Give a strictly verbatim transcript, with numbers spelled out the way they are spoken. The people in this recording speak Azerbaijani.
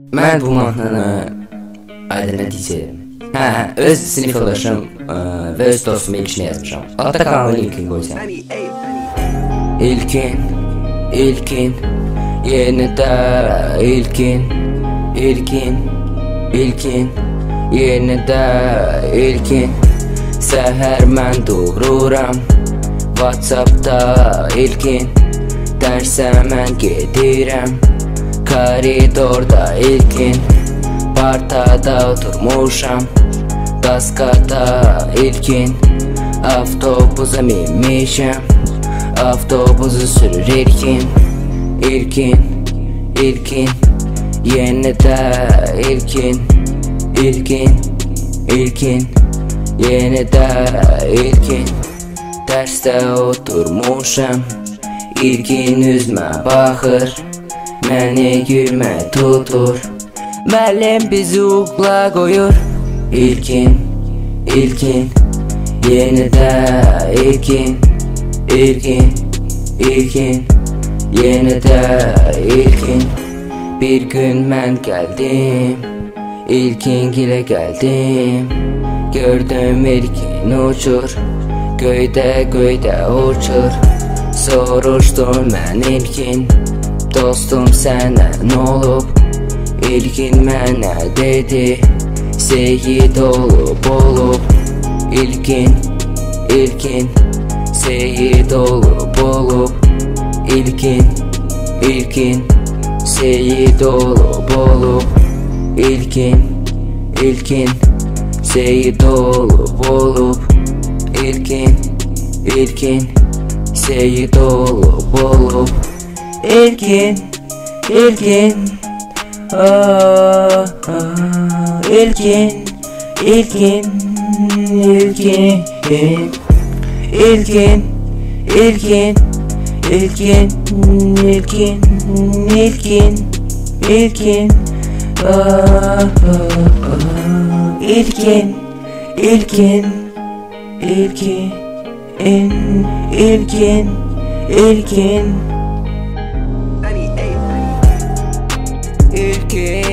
Mən bu mahnını Aydın'a deyəcəyim. Hə, hə, öz sinif yoldaşım və öz dostum İlkinə yazmışam. Altta kanalı linkini qoyacağım. İlkin, İlkin, yenə İlkin, İlkin, İlkin, yenə İlkin. Səhər mən dururam, WhatsApp'da İlkin. Dərsə mən gedirəm, koridorda İlkin. Partada oturmuşam, Daskada İlkin. Avtobusa minmişəm, avtobusu sürür İlkin. İlkin, İlkin, yenə də İlkin. İlkin, İlkin, yenə də İlkin. Dərsdə oturmuşam, İlkin üzmə baxır, məni gülmə tutur. Müəllim bizi uqla qoyur. İlkin, İlkin, yenə də İlkin. İlkin, İlkin, yenə də İlkin. Bir gün mən gəldim, İlkin gilə gəldim. Gördüm İlkin uçur, göydə göydə uçur. Soruşdum mən İlkin, dostum sənə n'olub? İlkin mənə dedi, seyid olub olub. İlkin, İlkin, seyid olub olub. İlkin, İlkin, seyid olub olub. İlkin, İlkin, seyid olub olub. İlkin, İlkin, seyid olub olub. İlkin, İlkin, ah, ah, İlkin, İlkin, İlkin, İlkin, İlkin, İlkin, İlkin, İlkin, İlkin, ah, ah, ah, İlkin, İlkin, İlkin, İlkin, İlkin, İlkin.